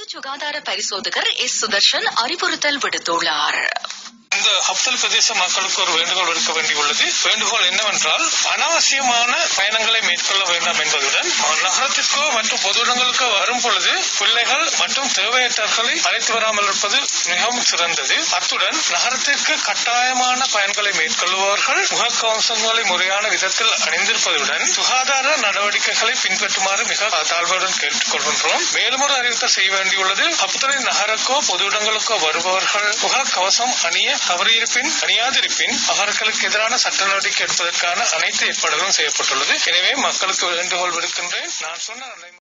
சுகாதார பரிசோதகர் எஸ் சுதர்ஷன் அறிவுறுத்தல் விடுத்துள்ளார். இந்த ஹப்தல் பிரதேச மக்களுக்கு ஒரு வேண்டுகோள் விடுக்க வேண்டியுள்ளது. வேண்டுகோள் என்னவென்றால், அனாவசியமான பயணங்களை மேற்கொள்ள வேண்டாம் என்பதுடன் நகரத்திற்கோ மற்றும் பொது இடங்களுக்கோ வரும் பொழுது பிள்ளைகள் மற்றும் தேவையற்றவர்களை அழைத்து வராமல் இருப்பது மிகவும் சிறந்தது. அத்துடன் நகரத்திற்கு கட்டாயமான பயன்களை மேற்கொள்பவர்கள் முகக்கவசங்களை முறையான விதத்தில் அணிந்திருப்பதுடன் சுகாதார நடவடிக்கைகளை பின்பற்றுமாறு மிக தாழ்வுடன் கேட்டுக் கொள்கின்றோம். மேலும் ஒரு அறிவித்தல் செய்ய வேண்டியுள்ளது. ஹப்தலின் நகருக்கோ பொது இடங்களுக்கோ வருபவர்கள் முகக்கவசம் அணியாதிருப்பின் அவர்களுக்கு எதிரான சட்ட நடவடிக்கை எடுப்பதற்கான அனைத்து ஏற்பாடுகளும் செய்யப்பட்டுள்ளது. எனவே மக்களுக்கு வேண்டுகோள் விடுக்கின்றேன். நான் சொன்ன